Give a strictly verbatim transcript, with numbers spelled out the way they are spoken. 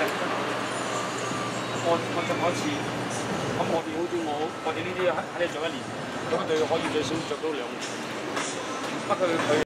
我我着過一次，咁我哋好似我我哋呢啲喺喺呢着一年，咁佢可以最少着到兩年。不過佢佢。